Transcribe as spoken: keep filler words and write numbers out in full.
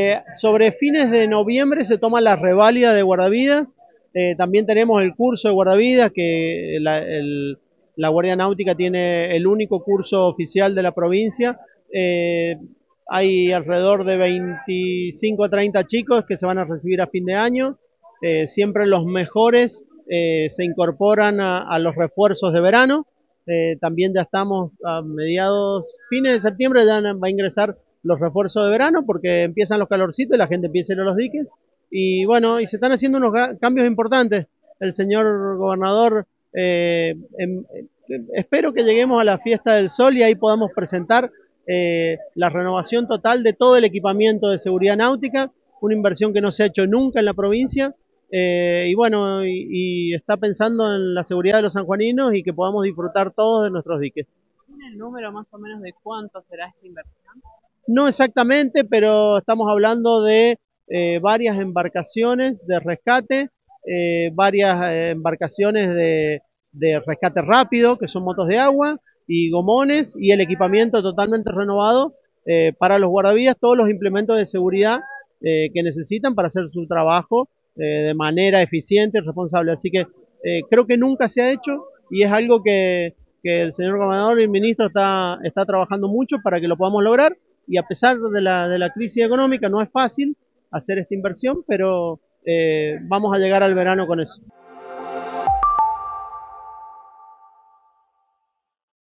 Eh, sobre fines de noviembre se toma la reválida de guardavidas. Eh, también tenemos el curso de guardavidas, que la, el, la Guardia Náutica tiene el único curso oficial de la provincia. Eh, hay alrededor de veinticinco a treinta chicos que se van a recibir a fin de año. Eh, siempre los mejores eh, se incorporan a, a los refuerzos de verano. Eh, también ya estamos a mediados, fines de septiembre ya va a ingresar los refuerzos de verano porque empiezan los calorcitos y la gente empieza a ir a los diques. Y bueno, y se están haciendo unos cambios importantes. El señor gobernador, eh, em, eh, espero que lleguemos a la fiesta del sol y ahí podamos presentar eh, la renovación total de todo el equipamiento de seguridad náutica, una inversión que no se ha hecho nunca en la provincia. Eh, y bueno, y, y está pensando en la seguridad de los sanjuaninos y que podamos disfrutar todos de nuestros diques. ¿Tiene el número más o menos de cuánto será esta inversión? No exactamente, pero estamos hablando de eh, varias embarcaciones de rescate, eh, varias eh, embarcaciones de, de rescate rápido, que son motos de agua, y gomones, y el equipamiento totalmente renovado eh, para los guardavidas, todos los implementos de seguridad eh, que necesitan para hacer su trabajo eh, de manera eficiente y responsable. Así que eh, creo que nunca se ha hecho y es algo que, que el señor gobernador y el ministro está, está trabajando mucho para que lo podamos lograr. Y a pesar de la, de la crisis económica no es fácil hacer esta inversión, pero eh, vamos a llegar al verano con eso.